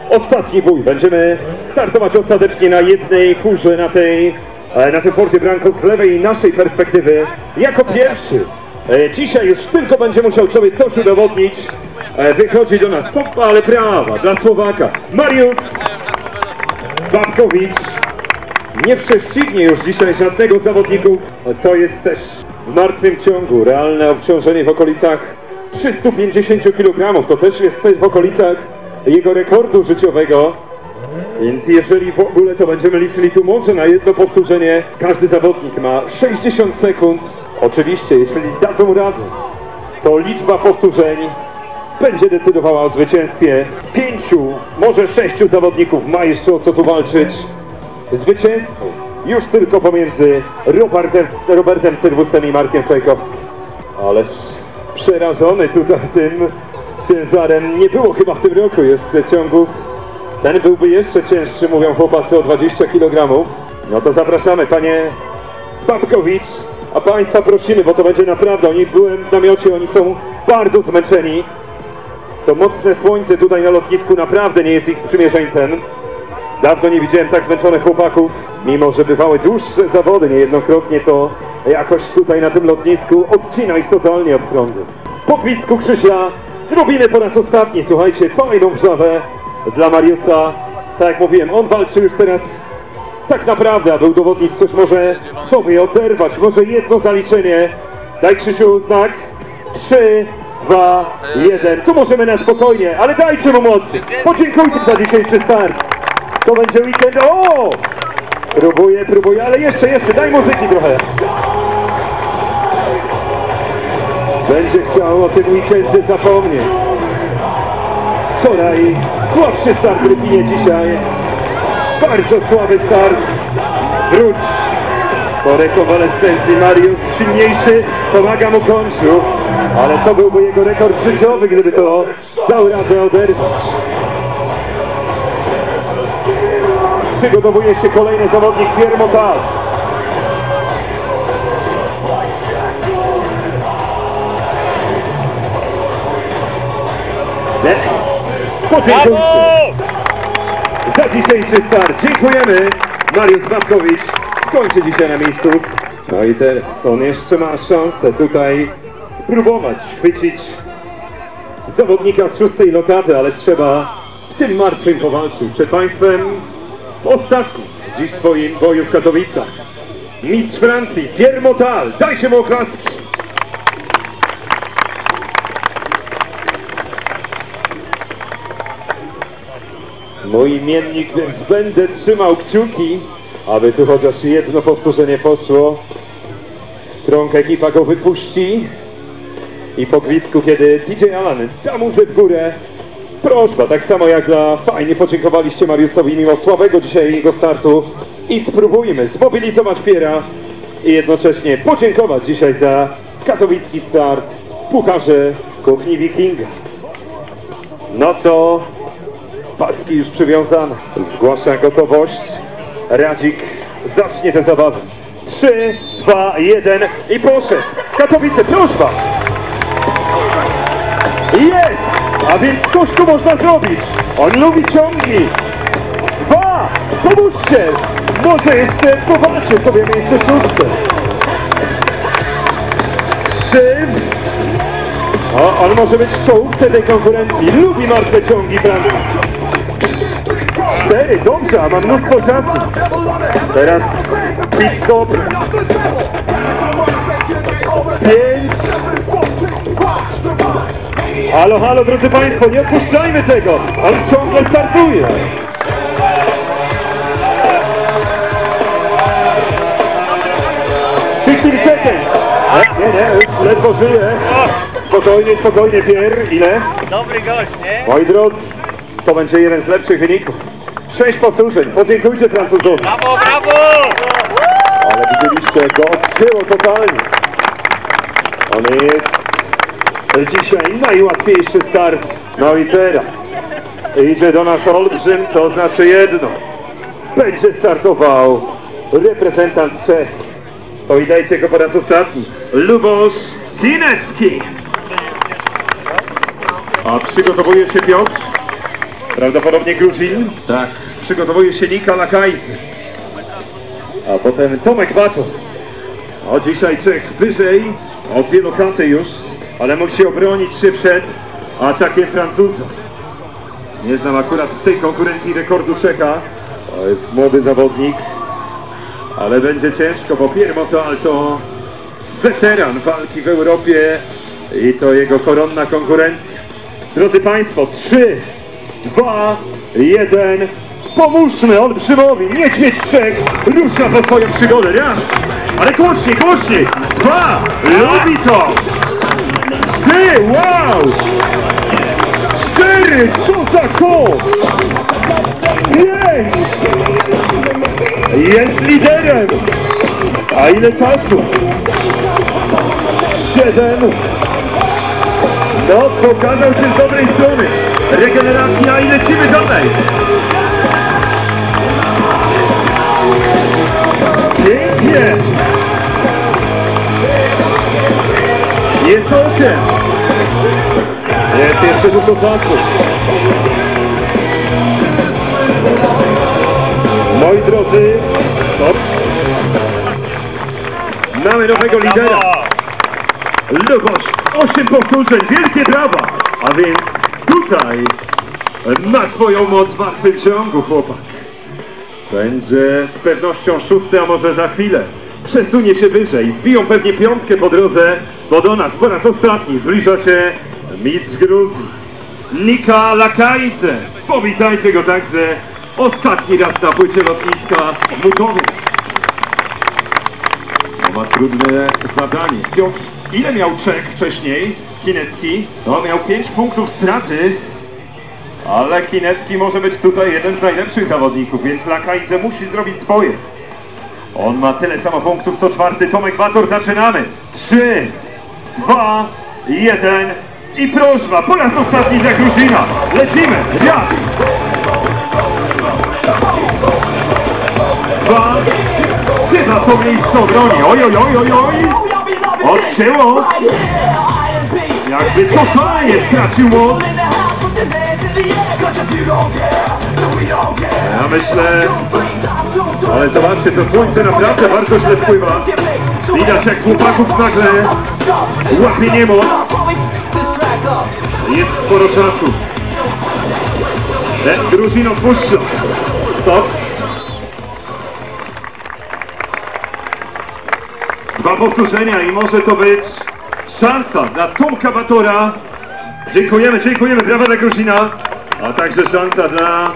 ostatni bój. Będziemy startować ostatecznie na jednej furze, na tym Fordzie Branco z lewej naszej perspektywy. Jako pierwszy dzisiaj już tylko będzie musiał sobie coś udowodnić. Wychodzi do nas popa, ale prawa dla Słowaka. Mariusz Babkowicz nie prześcignie już dzisiaj żadnego z zawodników. To jest też w martwym ciągu realne obciążenie w okolicach 350 kg. To też jest w okolicach jego rekordu życiowego. Więc jeżeli w ogóle to będziemy liczyli tu może na jedno powtórzenie, każdy zawodnik ma 60 sekund. Oczywiście, jeśli dadzą radę, to liczba powtórzeń będzie decydowała o zwycięstwie. 5, może 6 zawodników ma jeszcze o co tu walczyć. Zwycięstwo już tylko pomiędzy Robertem Cyrwusem i Markiem Czajkowskim. Ależ przerażony tutaj tym ciężarem. Nie było chyba w tym roku jeszcze ciągów. Ten byłby jeszcze cięższy, mówią chłopacy, o 20 kg. No to zapraszamy, panie Babkowicz, a państwa prosimy, bo to będzie naprawdę, byłem w namiocie, oni są bardzo zmęczeni. To mocne słońce tutaj na lotnisku naprawdę nie jest ich sprzymierzeńcem. Dawno nie widziałem tak zmęczonych chłopaków. Mimo że bywały dłuższe zawody niejednokrotnie, to jakoś tutaj na tym lotnisku odcina ich totalnie od prądu. Po gwizdku Krzysia zrobimy po raz ostatni, słuchajcie, fajną wrzawę dla Mariusza. Tak jak mówiłem, on walczy już teraz tak naprawdę, aby udowodnić coś może sobie oderwać, może jedno zaliczenie. Daj Krzysiu znak. 3, 2, 1. Tu możemy na spokojnie, ale dajcie mu mocy. Podziękujcie za dzisiejszy start. To będzie weekend. O! Próbuję, ale jeszcze, daj muzyki trochę. Będzie chciał o tym weekendzie zapomnieć. Wczoraj słabszy start w Rypinie, dzisiaj bardzo słaby start. Wróć po rekonwalescencji. Mariusz silniejszy, pomaga mu Kończu, ale to byłby jego rekord życiowy, gdyby to dał radę oderwać. Przygotowuje się kolejny zawodnik, Pierre Motal. Podziękujcie za dzisiejszy start. Dziękujemy. Mariusz Babkowicz skończy dzisiaj na miejscu. No i teraz on jeszcze ma szansę tutaj spróbować chwycić zawodnika z 6. lokaty, ale trzeba w tym martwym powalczyć przed państwem w ostatnim dziś swoim boju w Katowicach. Mistrz Francji, Pierre Motal. Dajcie mu oklaski. Mój imiennik, więc będę trzymał kciuki, aby tu chociaż jedno powtórzenie poszło. Strong ekipa go wypuści i po gwizdku, kiedy DJ Alan da muzę w górę, prośba, tak samo jak fajnie podziękowaliście Mariuszowi mimo słabego dzisiaj jego startu, i spróbujmy zmobilizować Pierre'a i jednocześnie podziękować dzisiaj za katowicki start w Pucharze Kuchni Wikinga. No to paski już przywiązane. Zgłasza gotowość. Radzik zacznie tę zabawę. 3, 2, 1 i poszedł. Katowice, prośba. Jest! A więc coś tu można zrobić. On lubi ciągi. 2, pomóżcie. Może jeszcze powalczy sobie miejsce 6. 3. O, on może być w czołówce tej konkurencji. Lubi martwe ciągi Francji. 4, dobrze, a ma mnóstwo czasu. Teraz pit stop. 5. Halo, drodzy Państwo, nie odpuszczajmy tego. On ciągle startuje. 15 seconds. Nie, już ledwo żyje. Spokojnie, Pierre. Ile? Dobry gość, nie? Moi drodzy, to będzie jeden z lepszych wyników. 6 powtórzeń. Podziękujcie Francuzowi. Brawo! Ale widzieliście, go odcięło totalnie. On jest dzisiaj najłatwiejszy start. No i teraz idzie do nas olbrzym, to znaczy jedno. Będzie startował reprezentant Czech. To witajcie go po raz ostatni. Lubosz Kinecki. A przygotowuje się Piotr. Prawdopodobnie Gruzin. Tak. Przygotowuje się Nika Lakajce. A potem Tomek Bator. O, dzisiaj Czech wyżej od wielokrotnie już, ale musi obronić się przed atakiem Francuza. Nie znam akurat w tej konkurencji rekordu Czecha. To jest młody zawodnik, ale będzie ciężko, bo Pierre Motal to weteran walki w Europie i to jego koronna konkurencja. Drodzy Państwo, 3, 2, 1, pomóżmy olbrzymowi, Niedźwiedź Czech rusza po swoją przygodę, raz, ale głośniej, głośniej, 2, lubi to, 3, wow, 4, co za koło, 5, jest liderem, a ile czasu, 7, no pokazał się z dobrej strony, regeneracja i lecimy dalej. Pięknie! Jest 8! Jest jeszcze dużo czasu. Moi drodzy, stop. Mamy nowego lidera. Lubosz, 8 powtórzeń, wielkie brawa! A więc tutaj ma swoją moc w martwym ciągu, chłopak. Będzie z pewnością 6, a może za chwilę. Przesunie się wyżej, zbiją pewnie 5 po drodze, bo do nas po raz ostatni zbliża się mistrz Gruzji, Nika Lakajce. Powitajcie go także ostatni raz na płycie lotniska Mukowiec. To ma trudne zadanie. Piotr, ile miał Czech wcześniej? Kinecki? No, miał 5 punktów straty. Ale Kinecki może być tutaj jeden z najlepszych zawodników, więc Lakajce musi zrobić swoje. On ma tyle samo punktów co 4. Tomek Bator, zaczynamy. 3, 2, 1 i prośba, po raz ostatni dla Gruzina. Lecimy, raz, 2, chyba to miejsce obroni. Oj, oj, oj, oj, oj. Odcięło. Jakby totalnie stracił moc. Ja myślę, ale zobaczcie, to słońce naprawdę bardzo źle wpływa. Widać, jak chłopaków nagle łapie niemoc. Jest sporo czasu. Ten Gruzin odpuszcza. Stop. 2 powtórzenia i może to być szansa dla Tomka Batora. Dziękujemy, dziękujemy, brawa dla Gruzina. A także szansa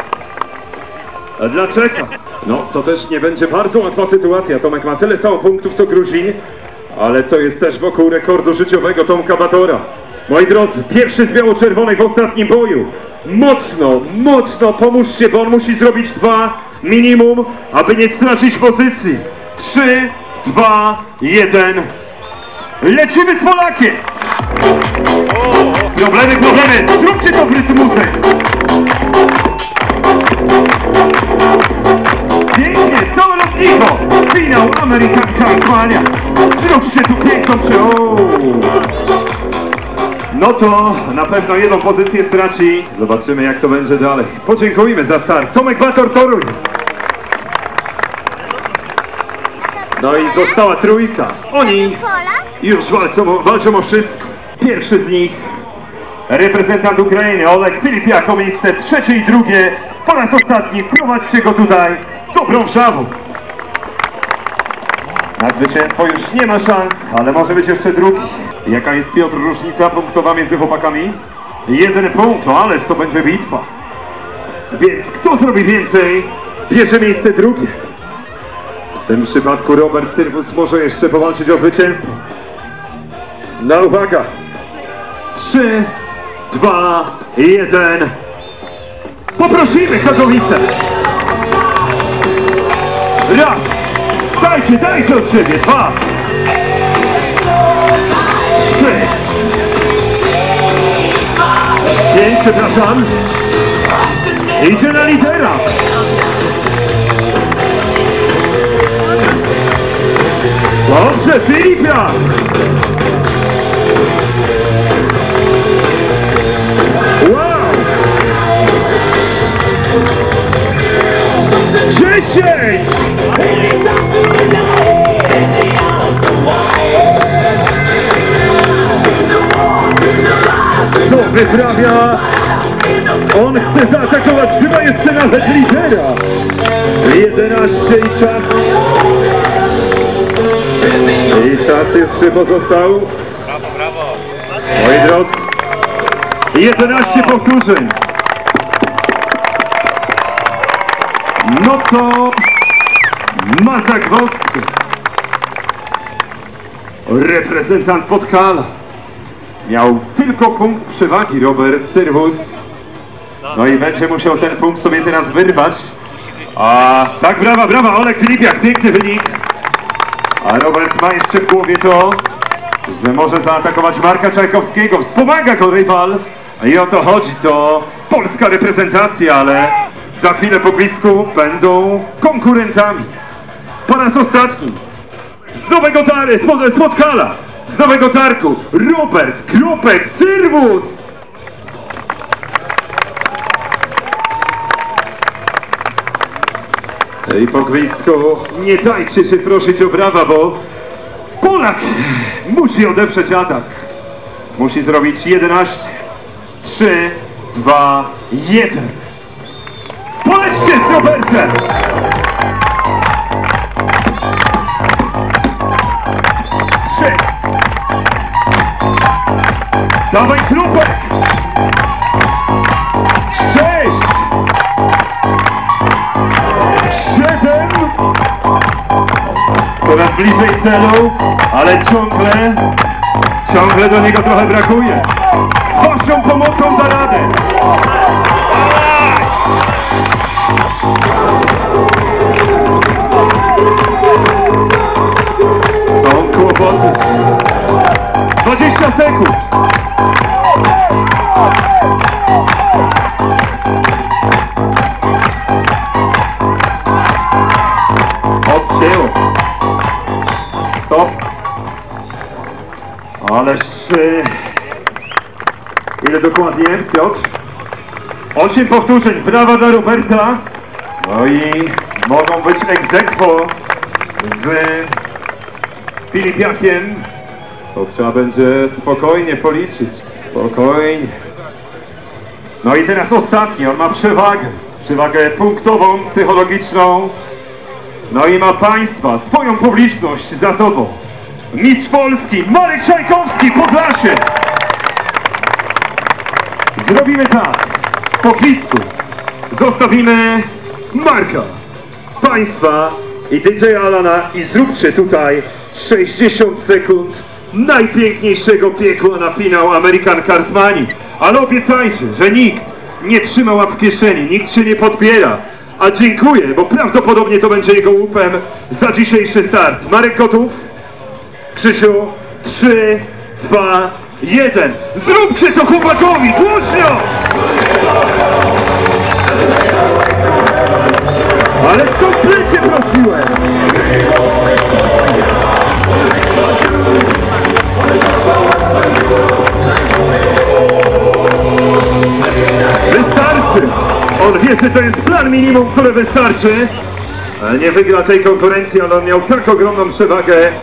dla Czeka. No, to też nie będzie bardzo łatwa sytuacja. Tomek ma tyle samo punktów co Gruzin, ale to jest też wokół rekordu życiowego Tomka Batora. Moi drodzy, pierwszy z biało-czerwonej w ostatnim boju. Mocno, mocno pomóżcie, bo on musi zrobić 2 minimum, aby nie stracić pozycji. 3, 2, 1. Lecimy z Polakiem! Problemy, problemy! Zróbcie to w rytmuce! Pięknie, całe lotnisko! Finał American Cartmania! Zróbcie tu piękną No to na pewno jedną pozycję straci. Zobaczymy, jak to będzie dalej. Podziękujmy za start. Tomek Bator, Toruń! No i została trójka. Oni już walczą o wszystko. Pierwszy z nich reprezentant Ukrainy, Oleg Filipiak, o miejsce 3. i 2. Po raz ostatni prowadźcie go tutaj dobrą wrzawą. Na zwycięstwo już nie ma szans, ale może być jeszcze drugi. Jaka jest, Piotr, różnica punktowa między chłopakami? 1 punkt, no ależ to będzie bitwa. Więc kto zrobi więcej, bierze miejsce drugie. W tym przypadku Robert Cyrwus może jeszcze powalczyć o zwycięstwo. No uwaga! 3, 2, 1. Poprosimy Katowice! Raz! Dajcie od siebie! 2, 3, 5, przepraszam! Idzie na lidera! Dobrze, Filipiak! Wow! 10! Co wyprawia? On chce zaatakować chyba jeszcze nawet lidera. 11 i czas. I czas jeszcze pozostał. Brawo, brawo. Moi drodzy, 11 powtórzeń. No to ma zagwozdkę. Reprezentant Podhala. Miał tylko punkt przewagi Robert Cyrwus. No i będzie musiał ten punkt sobie teraz wyrwać. A tak, brawa, brawa, Olek Filipiak, piękny wynik. A Robert ma jeszcze w głowie to, że może zaatakować Marka Czajkowskiego. Wspomaga go rywal. I o to chodzi, to polska reprezentacja, ale za chwilę po gwizdku będą konkurentami. Po raz ostatni z Nowego Tary, z Podhala, z Nowego Targu, Robert Kropek Cyrwus. I po gwizdku nie dajcie się prosić o brawa, bo Polak musi odeprzeć atak. Musi zrobić 11, 3, 2, 1. Polećcie z Robertem! Dawaj Kropek! 6! 7! Coraz bliżej celu, ale ciągle do niego trochę brakuje. Z waszą pomocą da radę! Są kłopoty. 20 sekund! Odcięło. Stop. Ależ... Ile dokładnie, Piotr? 8 powtórzeń. Brawa dla Roberta. No i mogą być ex aequo z Filipiakiem. To trzeba będzie spokojnie policzyć. Spokojnie. No i teraz ostatni. On ma przewagę. Przewagę punktową, psychologiczną. No i ma państwa, swoją publiczność za sobą. Mistrz Polski, Marek Czajkowski, Podlasie. Zrobimy tak. Po gwizdku zostawimy Marka, państwa i DJ Alana i zróbcie tutaj 60 sekund najpiękniejszego piekła na finał American Cars Manii. Ale obiecajcie, że nikt nie trzyma łap w kieszeni, nikt się nie podbiera. A dziękuję, bo prawdopodobnie to będzie jego łupem za dzisiejszy start. Marek gotów? Krzysiu, 3, 2, 1. Zróbcie to chłopakowi, głośno! Ale w komplecie prosiłem! Wystarczy! On wie, że to jest plan minimum, który wystarczy. Nie wygra tej konkurencji, ale on miał tak ogromną przewagę.